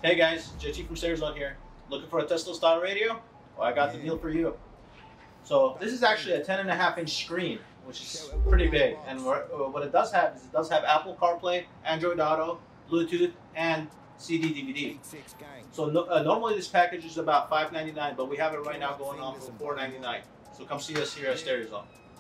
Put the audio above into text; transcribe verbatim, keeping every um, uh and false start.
Hey guys, J T from Stereozone here. Looking for a Tesla style radio? Well, I got the deal for you. So this is actually a ten and a half inch screen, which is pretty big. And what it does have is it does have Apple CarPlay, Android Auto, Bluetooth, and C D D V D. So no, uh, normally this package is about five ninety-nine, but we have it right now going on for four ninety-nine. So come see us here at Stereozone.